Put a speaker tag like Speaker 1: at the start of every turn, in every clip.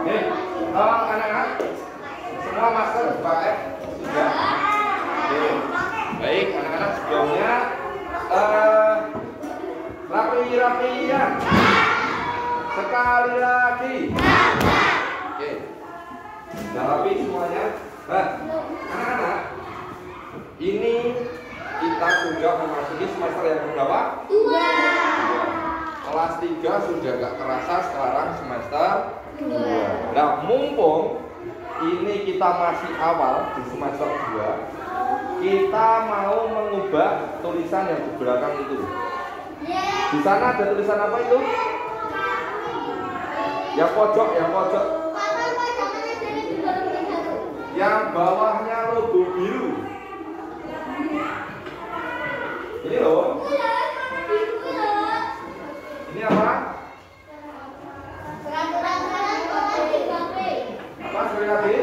Speaker 1: Nih, anak-anak, semua masker dipakai sudah. Oke. Baik, anak-anak sebelumnya rapi-rapian. Sekali lagi. Oke. Sudah rapi semuanya. Nah, anak-anak, ini kita sudah memasuki semester yang berapa? 2. Kelas 3 sudah gak terasa sekarang semester 2. Nah, mumpung ini kita masih awal di semester 2, kita mau mengubah tulisan yang di belakang itu. Di sana ada tulisan apa itu? Yang pojok, yang pojok. Yang bawahnya logo biru. Ini loh. Ini apa? Apa sekali lagi?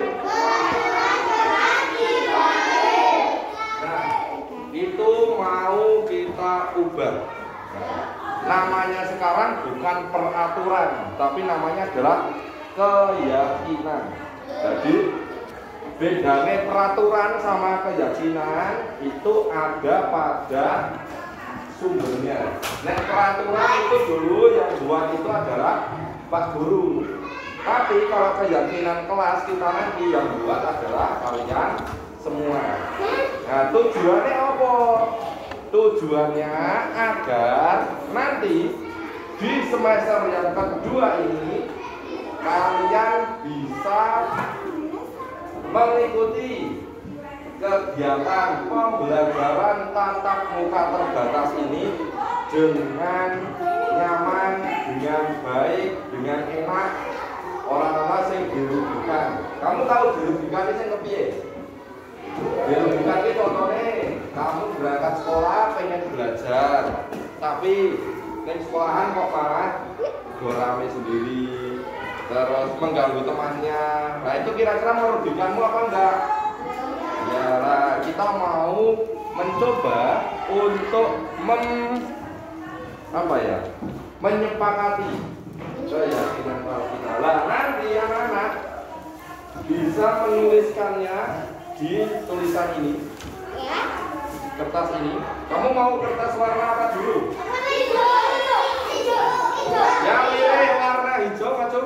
Speaker 1: Nah, itu mau kita ubah. Namanya sekarang bukan peraturan, tapi namanya adalah keyakinan. Jadi bedanya peraturan sama keyakinan itu ada pada sumbernya. Nah, peraturan itu dulu yang buat itu adalah Pak Guru. Tapi kalau keyakinan kelas kita nanti yang buat adalah kalian semua. Nah, tujuannya apa? Tujuannya agar nanti di semester yang kedua ini kalian bisa mengikuti kegiatan pembelajaran tatap muka terbatas ini dengan nyaman, dengan baik, dengan enak. Orang-orang yang dirugikan. Kamu tahu dirugikan itu yang kepiye? Dirugikan itu contohnya kamu berangkat sekolah pengen belajar, tapi di sekolahan kok malah dorame sendiri, terus mengganggu temannya. Nah, itu kira-kira merugikanmu apa enggak? Ya lah, kita mau mencoba untuk menyepakati keyakinan kita. Lah, nanti anak-anak bisa menuliskannya di tulisan ini, kertas ini. Kamu mau kertas warna apa dulu? Yang milih warna hijau, maju.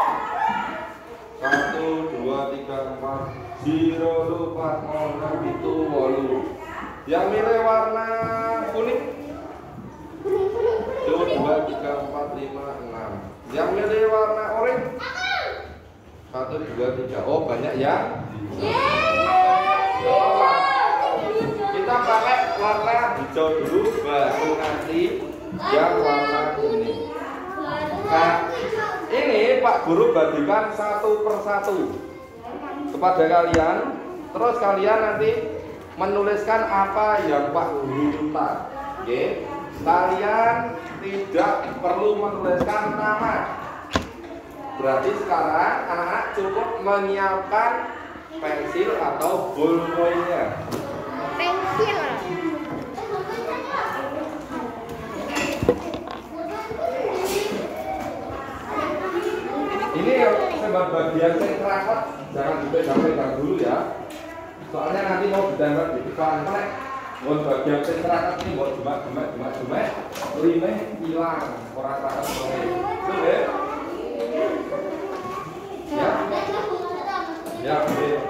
Speaker 1: 1, 2, 3, 4, 0, 4, 0, 7, 8. Yang milih warna kuning. 2, 3, 4, 5, 6. Yang milih warna oranye. 1, 2, 3. Oh, banyak ya. Kita pakai warna hijau dulu, baru nanti yang warna kuning. Nah, ini Pak Guru bagikan satu persatu kepada kalian. Terus kalian nanti menuliskan apa yang Pak Guru minta. Oke? Kalian tidak perlu menuliskan nama. Berarti sekarang anak-anak cukup menyiapkan pensil atau ballpoint-nya.
Speaker 2: Pensil.
Speaker 1: Ini sebab bagian yang rapat jangan dipegang-pegang dulu ya. Soalnya nanti mau ditempel di depan plek. Buat bagian yang rapat ini buat jumat, limeh hilang orang rapat sore. Itu ya. Ya. Ya, boleh.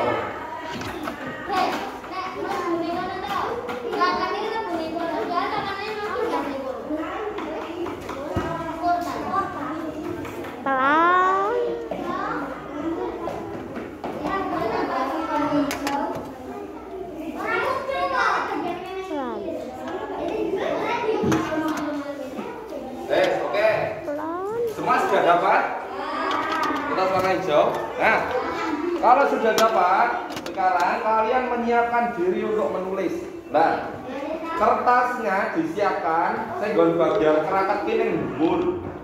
Speaker 1: Oke. Semua sudah dapat? Kertas warna hijau. Nah, kalau sudah dapat, sekarang kalian menyiapkan diri untuk menulis. Nah, kertasnya disiapkan. Saya nggon bagian kerakat ini nembur.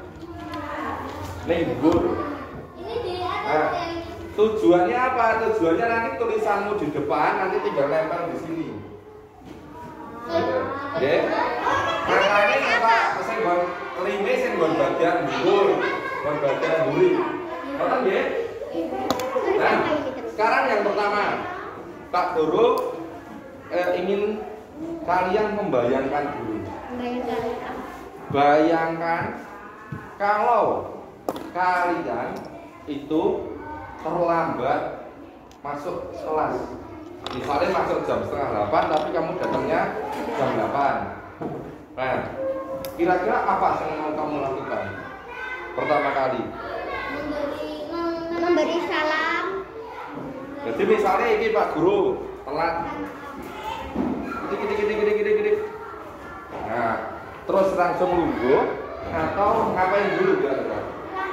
Speaker 1: Nah, tujuannya apa? Tujuannya nanti tulisanmu di depan, nanti tinggal nempel di sini. Oke. Makanya kita saya nggon kelime, saya nggon bagian nembur, nggon bagian buri. Paham ya? Nah, sekarang yang pertama, Pak Guru ingin kalian membayangkan dulu. Bayangkan kalau kalian itu terlambat masuk kelas. Misalnya masuk jam 7:30, tapi kamu datangnya jam 8. Nah, kira-kira apa yang mau kamu lakukan? Pertama kali
Speaker 2: memberi salam.
Speaker 1: jadi misalnya ini Pak Guru telat gede. Nah, terus langsung lungguh atau ngapain dulu kira-kira?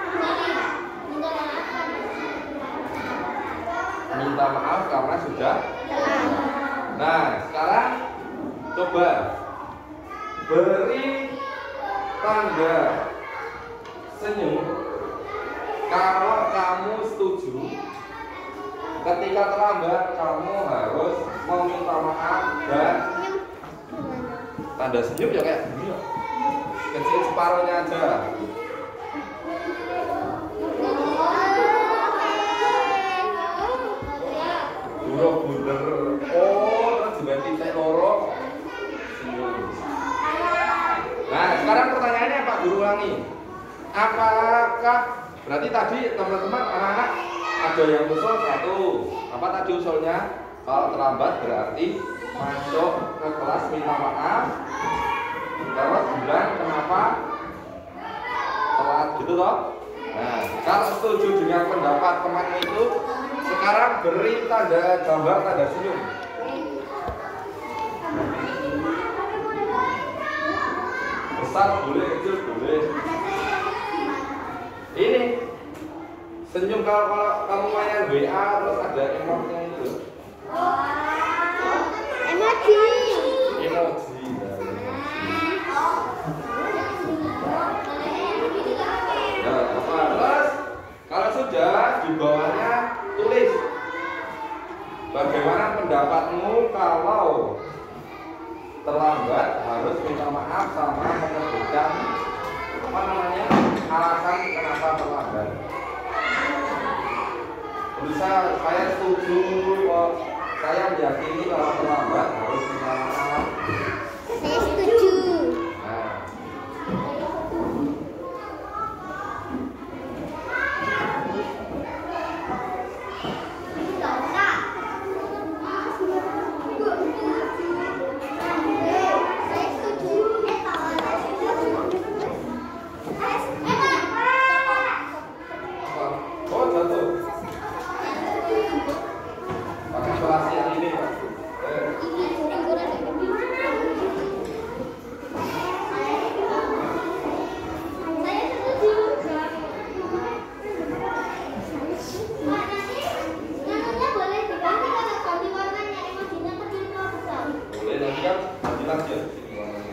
Speaker 1: Minta maaf karena sudah telat. Nah, sekarang coba beri tanda senyum kalau kamu setuju ketika terlambat kamu harus meminta maaf dan tanda senyum ya kayak gini ya. Kecil separuhnya aja. Buruk bunder. Oh, terus juga titik loro. Senyum. Nah, sekarang pertanyaannya Pak Guru ulangi. Apakah berarti tadi teman-teman anak-anak ada yang usul 1. Apa tadi usulnya? Kalau terlambat berarti masuk ke kelas minta maaf. Terus bilang kenapa telat gitu toh? Nah, kalau setuju dengan pendapat teman itu, sekarang beri tanda gambar tanda senyum. Besar boleh, kecil boleh. Ini senyum kalau kamu main WA terus ada emotnya itu.
Speaker 2: Emoji.
Speaker 1: Emoji. Nah, apa? Terus kalau sudah di bawahnya tulis bagaimana pendapatmu kalau terlambat harus minta maaf sama menyebutkan apa namanya alasan kenapa terlambat. Bisa saya setuju kok, saya meyakini kalau terlambat harus minta maaf.
Speaker 2: Saya setuju.
Speaker 1: Nah. Oh jatuh. Pakai kelas yang ini Pak. Boleh nanti kan jelas ya sini warnanya.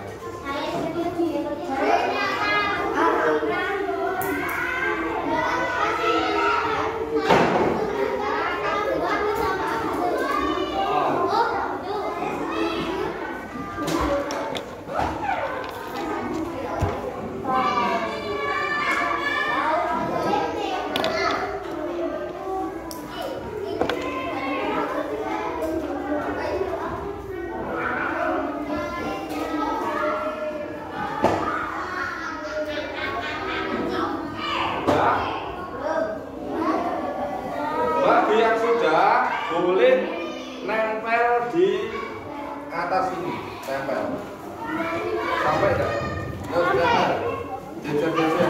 Speaker 1: Bagi yang sudah boleh nempel di atas ini, tempel sampai enggak? Ya sudah. Jejer.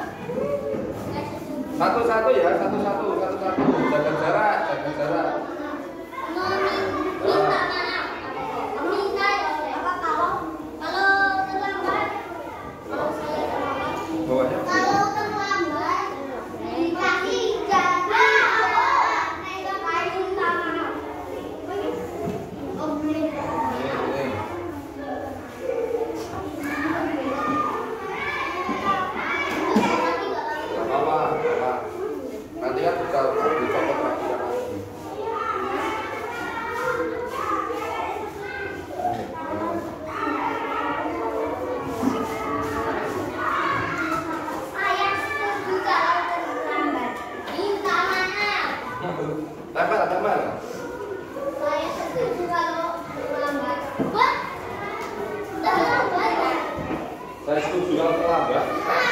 Speaker 1: Satu-satu ya, satu-satu. Jaga jarak. Bawahnya. Nanti kan bisa dicopot lagi. Tempel.
Speaker 2: Saya setuju kalau terlambat. Wah, terlambat.
Speaker 1: Saya setuju kalau terlambat.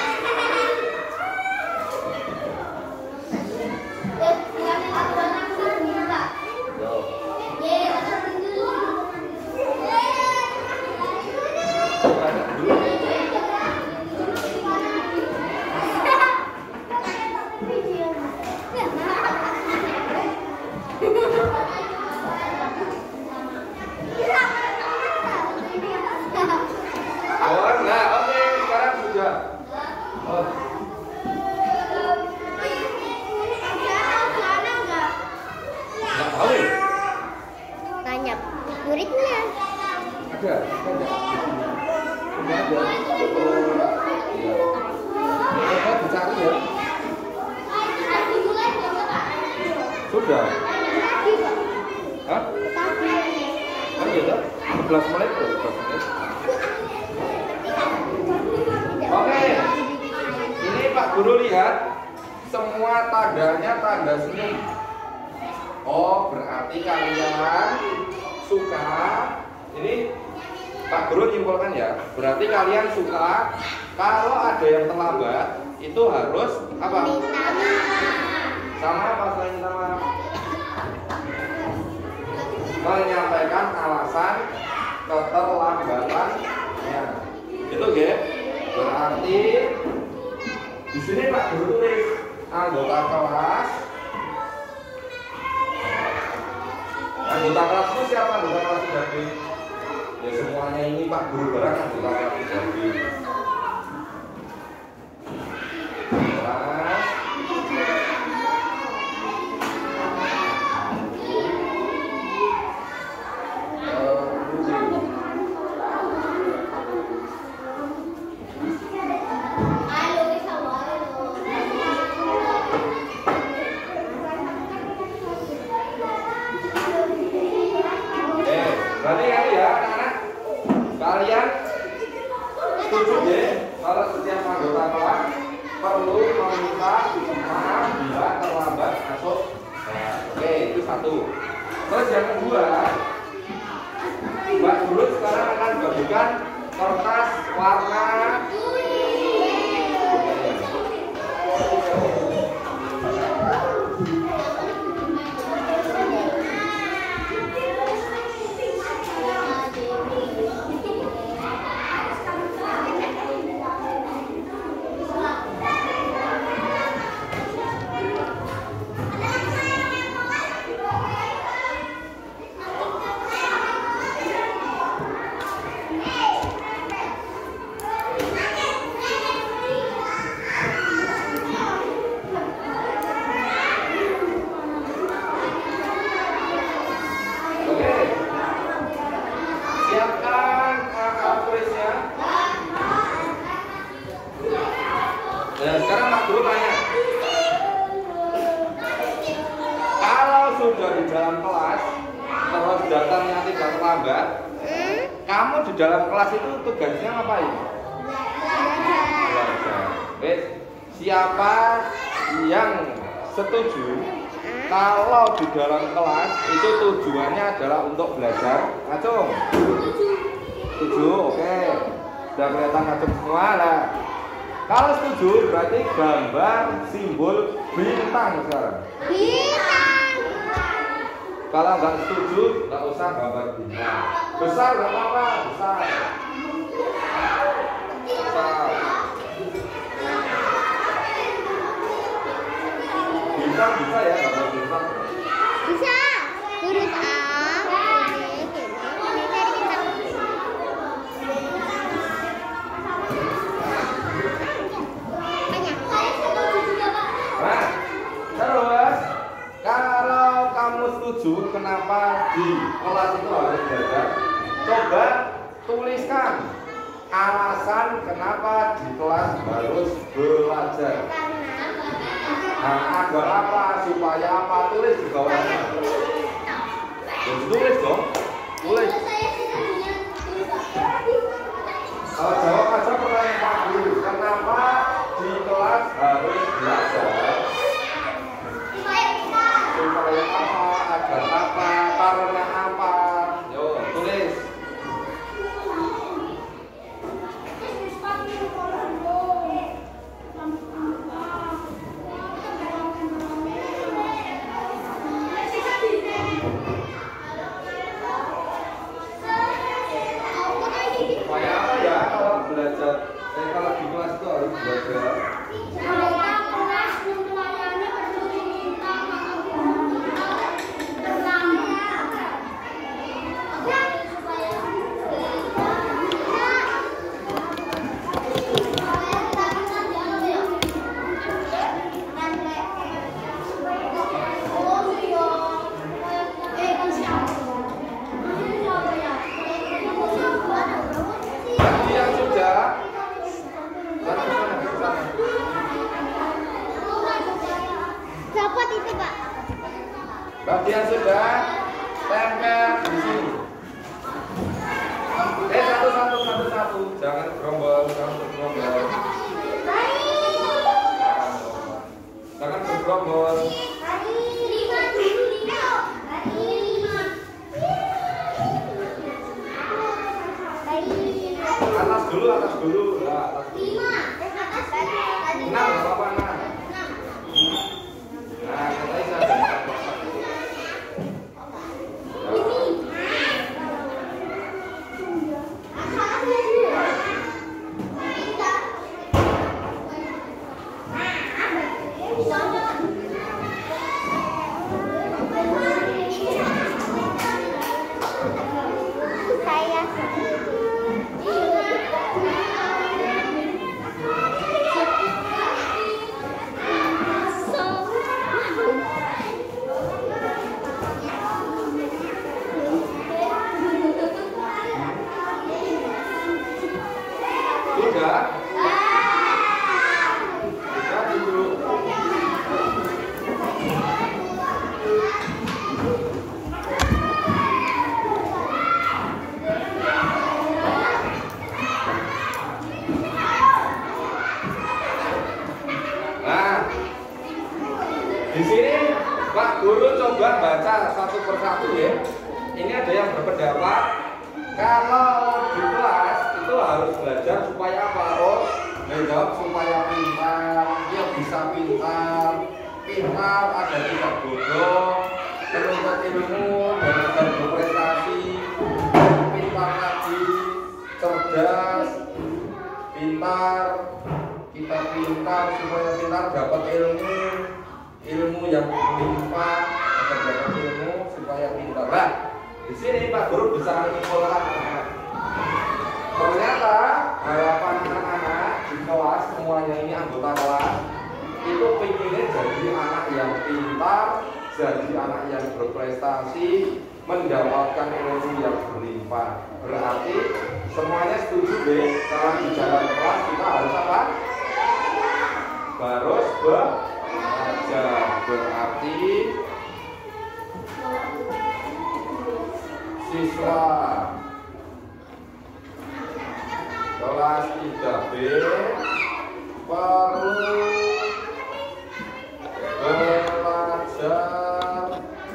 Speaker 2: Tanya muridnya.
Speaker 1: Ada. Coba dicari ya. Sudah. Hah? Oh gitu. 11 menit tuh, 11 menit. Oke. Ini Pak Guru lihat semua tandanya tanda senyum. Oh, berarti kalian suka. Ini Pak Guru nyimpulkan ya. Berarti kalian suka kalau ada yang terlambat itu harus apa? Sama apa selain minta maaf? Menyampaikan alasan keterlambatannya. Itu ya. Berarti di sini Pak Guru tulis anggota kelas. Anggota kelas itu siapa? Anggota kelas Darbi. Ya semuanya ini Pak Guru barang anggota kelas Darbi. Berarti kan ya anak-anak, kalian setuju ya kalau setiap anggota kelas perlu meminta maaf bila terlambat masuk. Nah, oke, itu satu. Terus yang kedua, Mbak Guru sekarang akan bagikan kertas warna Nah, sekarang Pak Guru tanya, kalau sudah di dalam kelas terus datangnya tidak terlambat, kamu di dalam kelas itu tugasnya ngapain? Belajar. Wes, siapa yang setuju kalau di dalam kelas itu tujuannya adalah untuk belajar? Acung? Setuju, oke. Sudah kelihatan acung semua lah. Kalau setuju berarti gambar simbol bintang sekarang.
Speaker 2: Bintang.
Speaker 1: Kalau nggak setuju nggak usah gambar bintang. Besar nggak apa-apa, besar. Besar. Bintang bisa ya gambar bintang.
Speaker 2: Bisa. Huruf A.
Speaker 1: Nah, terus kalau kamu setuju kenapa di kelas itu harus belajar, coba tuliskan alasan kenapa di kelas harus belajar. Nah, agar apa, supaya apa, tulis di bawahnya. Tulis dong, tulis. Jawab aja pertanyaan Pak Guru, kenapa di kelas harus belajar? Supaya apa? Bagian sudah tempel di sini. Satu. Jangan gerombol. Jangan bergerombol. Atas dulu. Ya, atas dulu. 6, apa 6? Nah, kita bisa di sini Pak Guru coba baca satu persatu ya. Ini ada yang berpendapat kalau di kelas itu harus belajar supaya apa? Oh, menjawab supaya pintar, dia bisa pintar agar tidak bodoh, menuntut ilmu dan agar berprestasi, pintar lagi, cerdas, pintar, kita pintar supaya pintar dapat ilmu yang berlimpah, agar dapat ilmu supaya pintar. Nah, di sini Pak Guru bisa menyimpulkan ternyata harapan anak-anak di kelas semuanya ini anggota kelas itu pengennya jadi anak yang pintar, jadi anak yang berprestasi, mendapatkan ilmu yang berlimpah. Berarti semuanya setuju deh, dalam di jalan kelas kita harus apa? Harus belajar. Berarti siswa kelas 3B perlu belajar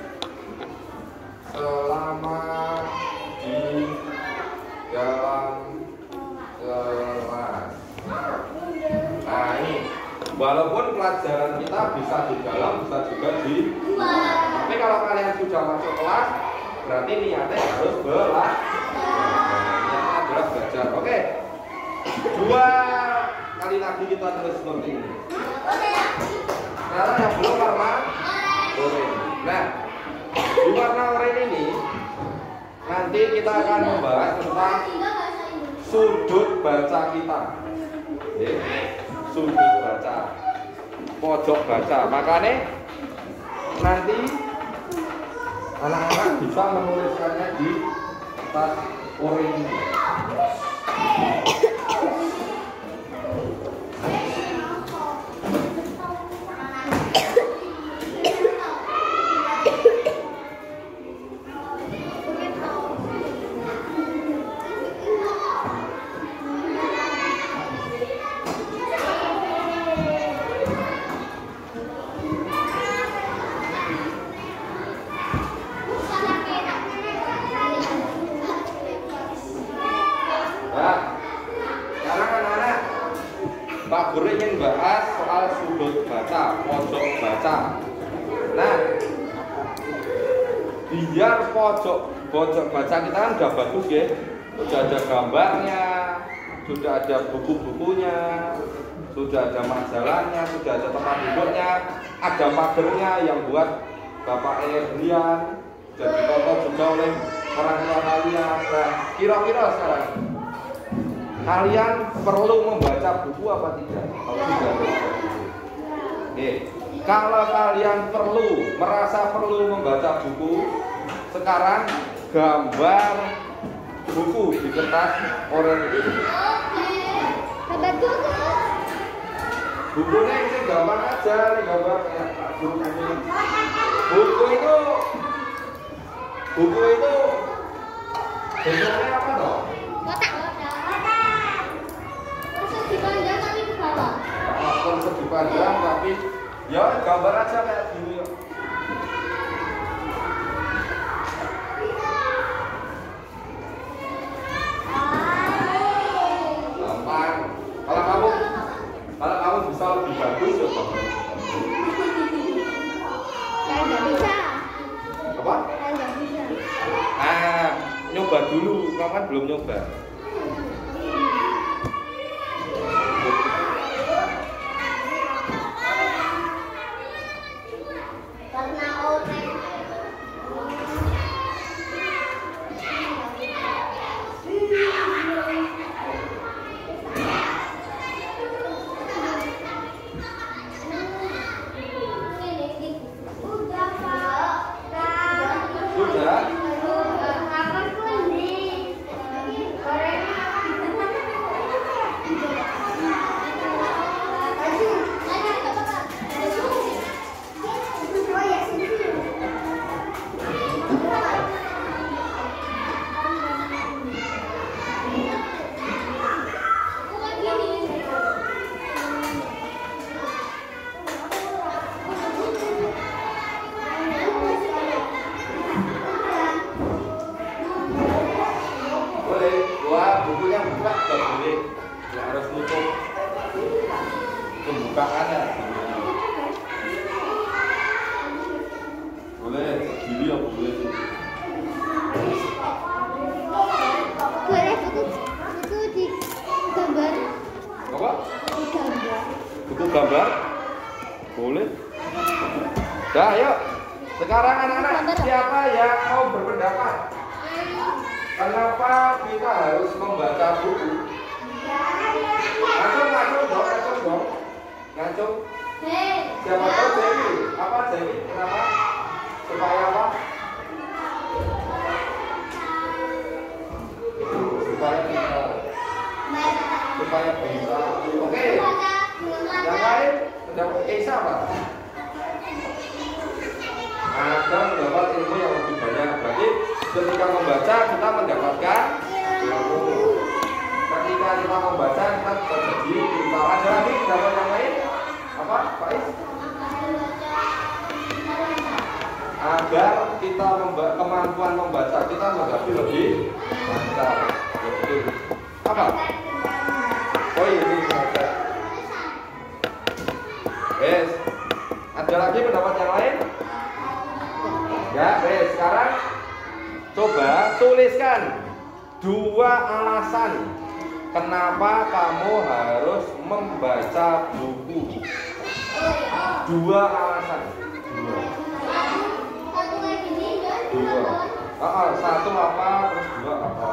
Speaker 1: selama di dalam kelas. Nah ini, walaupun pelajaran kita bisa di dalam, bisa juga di luar. Tapi kalau kalian sudah masuk kelas, berarti niatnya harus belajar. Niatnya adalah belajar. Oke. 2 kali lagi kita tulis seperti ini. Sekarang yang belum warna oranye. Nah, di warna oranye ini nanti kita akan membahas tentang sudut baca kita. Sudut baca, pojok baca. Makanya nanti anak-anak bisa menuliskannya di atas oranye ini. Pak Guru ingin bahas soal sudut baca, pojok baca. Nah, biar pojok baca kita kan udah bagus ya, sudah ada gambarnya, sudah ada buku-bukunya, sudah ada majalahnya, sudah ada tempat duduknya, ada pagernya yang buat Bapak Rian, dan ditonton juga oleh orang tua kalian. Nah, kira-kira sekarang kalian perlu membaca buku apa tidak? Kalau kalian merasa perlu membaca buku, sekarang gambar buku di kertas oranye ini. Bukunya ini gampang aja nih gambar kayak guru kami. Buku itu bentuknya apa toh?
Speaker 2: Kotak. Terus dipandang tapi ke bawah.
Speaker 1: Konsep dipandang tapi ya gambar aja kayak gini yuk. Gampang. Kalau kamu bisa lebih bagus ya Pak.
Speaker 2: Saya nggak bisa.
Speaker 1: Apa?
Speaker 2: Saya nggak bisa.
Speaker 1: Nyoba dulu, kamu kan belum nyoba.
Speaker 2: Warna oranye.
Speaker 1: Sudah? Boleh, bukunya buka juga boleh. Nggak harus nutup pembukaannya. Boleh, segini ya boleh.
Speaker 2: Boleh buku di gambar.
Speaker 1: Apa?
Speaker 2: Di gambar.
Speaker 1: Buku gambar? Boleh. Dah, yuk. Sekarang anak-anak, siapa yang mau berpendapat? Kenapa kita harus membaca buku? Ngacung dong. Ngacung. Siapa tahu Dewi? Apa Dewi? Kenapa? Supaya apa? Supaya bisa. Oke. Yang lain mendapat Esa apa? Agar mendapat ilmu yang lebih banyak. Berarti ketika membaca kita mendapatkan ilmu. Ketika kita membaca kita bisa jadi pintar. Ada lagi pendapat yang lain? Apa, Faiz? Agar kita kemampuan membaca kita menjadi lebih lancar. Betul. Apa? Oh ini saja. Yes. Ada lagi pendapat yang lain? Ya, sekarang coba tuliskan 2 alasan kenapa kamu harus membaca buku. 2 alasan. 2. Satu apa, terus 2 apa?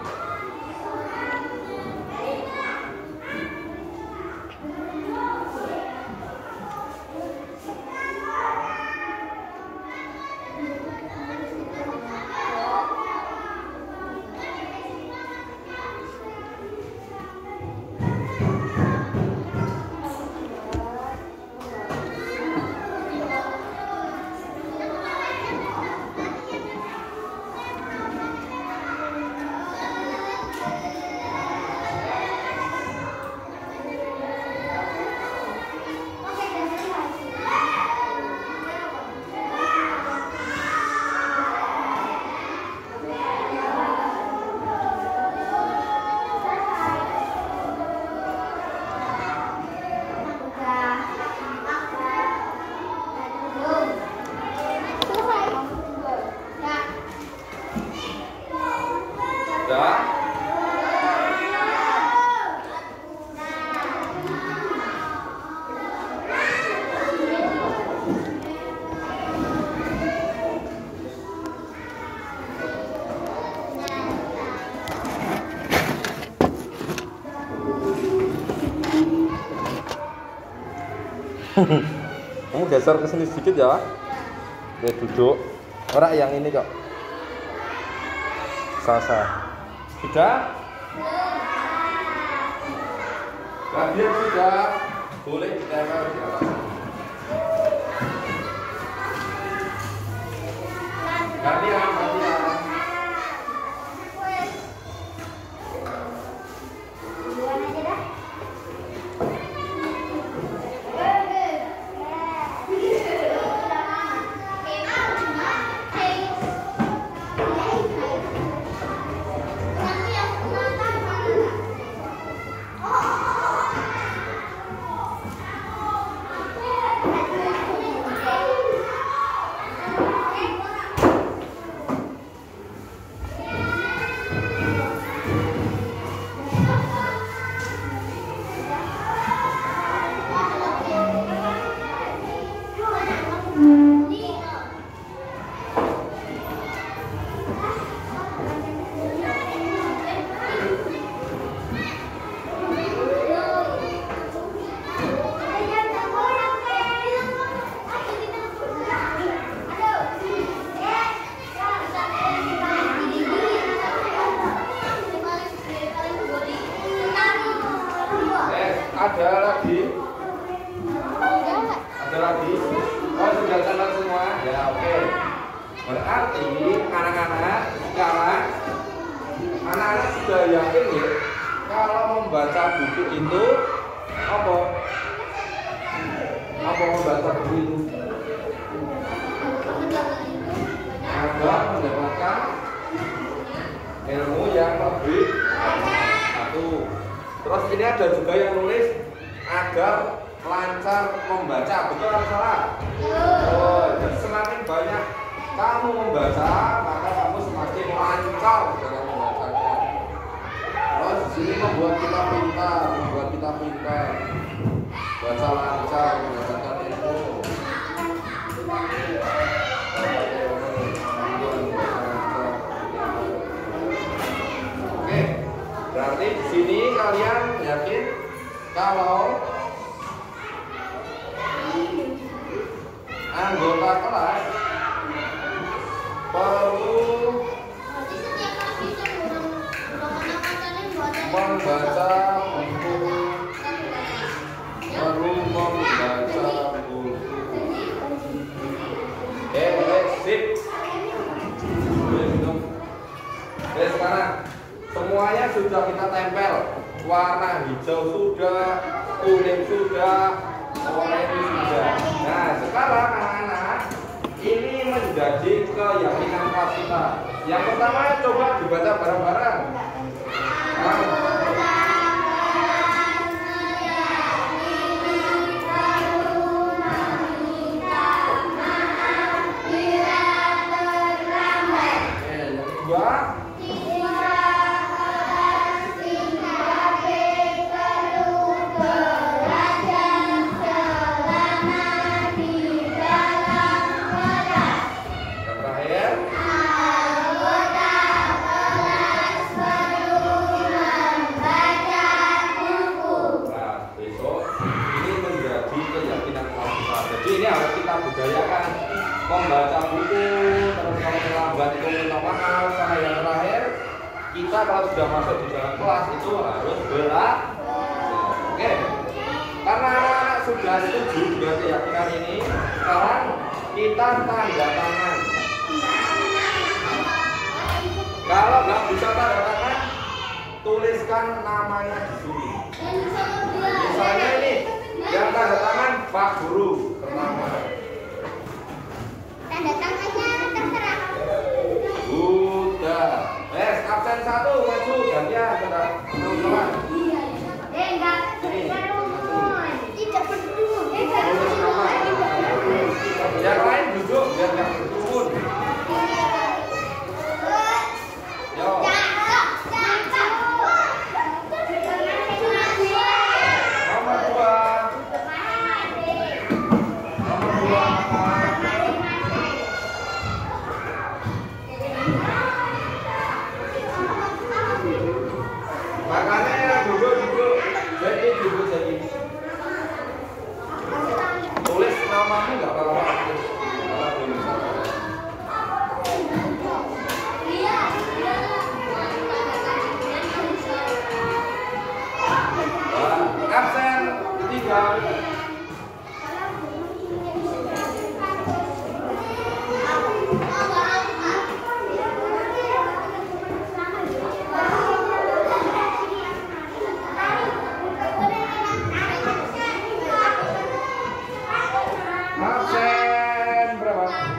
Speaker 1: Kamu geser ke sini sedikit ya. Oke, duduk. Orang yang ini kok. Sasa. Sudah? Kalian sudah? boleh ditempel di atas. Gantian.
Speaker 2: Duluan aja dah.
Speaker 1: Ada lagi? Oh, sudah selesai semua? Ya, oke. Berarti anak-anak sekarang anak-anak sudah yakin ya kalau membaca buku itu apa membaca buku itu agar mendapatkan ilmu yang lebih satu. Terus ini ada juga yang nulis agar lancar membaca, betul atau salah? Oh, jadi semakin banyak kamu membaca, maka kamu semakin lancar dalam membacanya. Terus di sini membuat kita pintar, baca lancar, mendapatkan ilmu. Oke, berarti di sini kalian yakin kalau anggota kelas perlu membaca buku, sip. Sekarang semuanya sudah kita tempel, warna hijau sudah, kuning sudah, oranye sudah. Nah, sekarang anak-anak ini menjadi keyakinan kelas kita. Yang pertama coba dibaca bareng-bareng. Ini harus kita budayakan membaca buku, terus kalau terlambat itu minta maaf. Sama yang terakhir, kita kalau sudah masuk di dalam kelas itu harus belajar. Oke, karena anak-anak sudah setuju dengan keyakinan ini, sekarang kita tanda tangan. Kalau nggak bisa tanda tangan, tuliskan namanya di sini. Misalnya ini, yang tanda tangan Pak Guru pertama.
Speaker 2: Tanda tangannya terserah.
Speaker 1: Udah. Absen 1 maju gantian teman-teman.
Speaker 2: Enggak. Tidak berdua.
Speaker 1: Yang lain duduk biar nggak berkerumun. Yo. Nomor 2. Nomor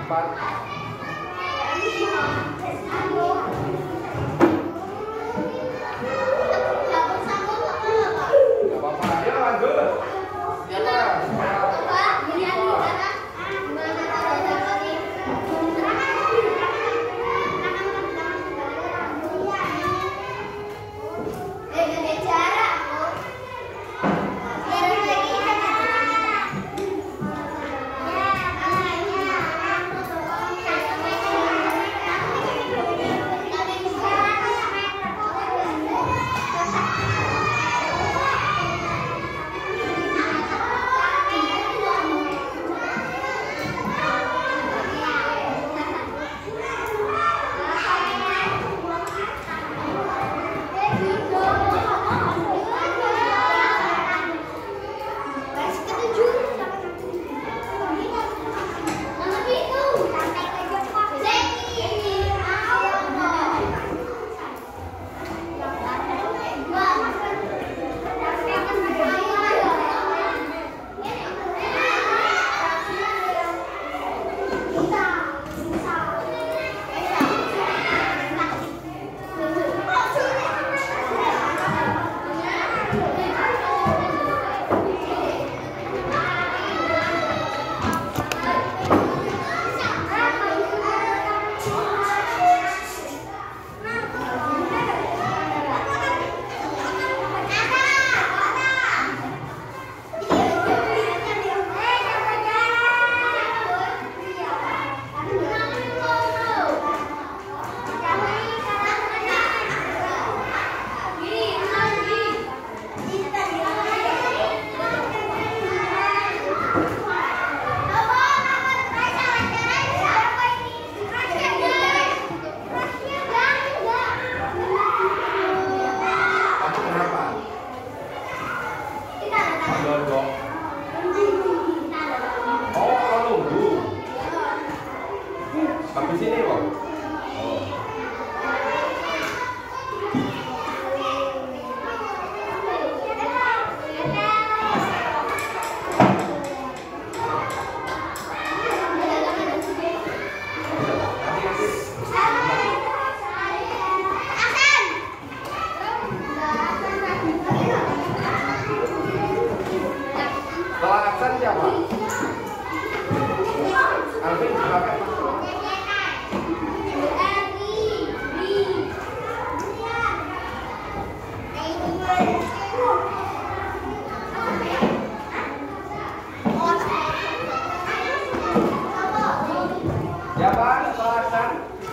Speaker 1: cepat. Gak apa-apa, ayo lanjut. Habis ini kok. Setelah aksen siapa? Alvin silakan. Siapa? Setelah aksen?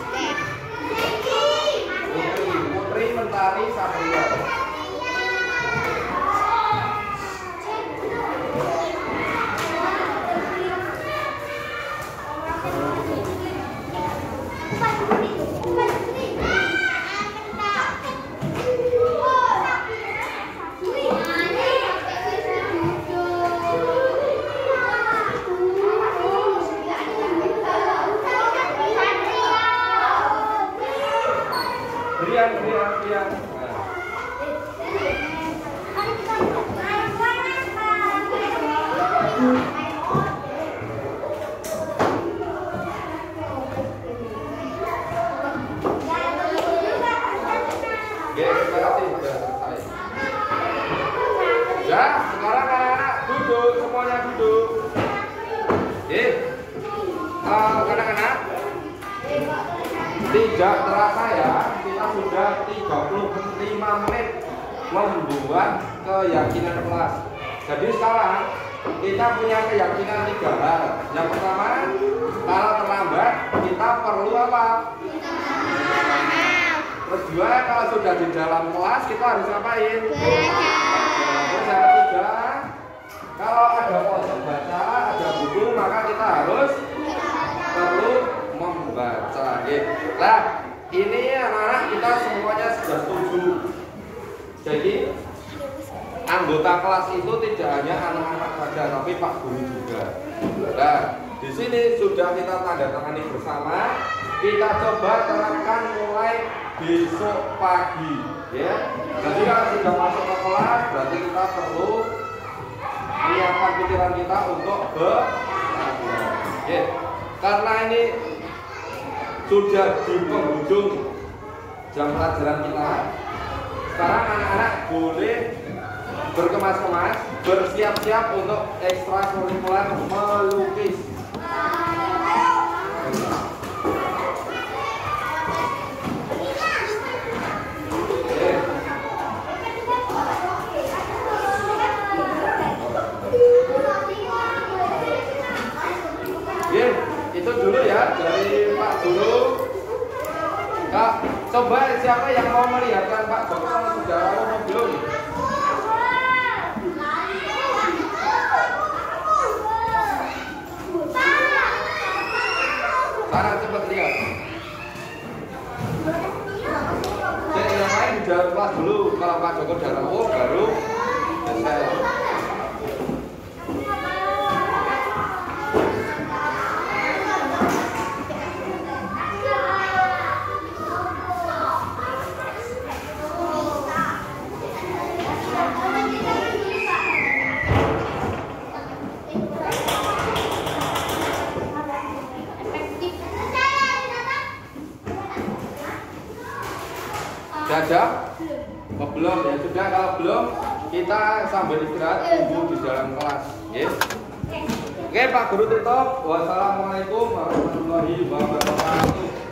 Speaker 1: Putri Mentari Satria. Brian. Ya, sekarang anak-anak duduk, semuanya duduk. Anak-anak, tidak terasa ya, kita sudah 35 menit membuat keyakinan kelas. Jadi sekarang kita punya keyakinan 3 hal. Yang pertama, kalau terlambat kita perlu apa? Kedua, kalau sudah di dalam kelas kita harus ngapain? Terus yang ketiga, kalau ada pojok baca, ada buku, maka kita harus perlu membaca. Nah, ini anak-anak kita semuanya sudah setuju. Jadi anggota kelas itu tidak hanya anak-anak saja, tapi Pak Guru juga. Nah, di sini sudah kita tanda tangani bersama. Kita coba terapkan mulai besok pagi, ya. Jadi kalau sudah masuk ke kelas, berarti kita perlu menyiapkan pikiran kita untuk belajar. karena ini sudah di penghujung jam pelajaran kita. Sekarang anak-anak boleh berkemas-kemas, bersiap-siap untuk ekstrakurikuler melukis. Itu dulu ya dari Pak Guru. Kak, coba siapa yang mau melihatkan Pak Joko sudah mau belum? Sarah cepat lihat. Jadi yang lain di dalam kelas dulu. Kalau Pak Joko udah rampung baru selesai. Ada? Oh, belum ya sudah, kalau belum kita sambil istirahat tunggu di dalam kelas. Yes. Oke, Pak Guru tutup. Wassalamualaikum warahmatullahi wabarakatuh.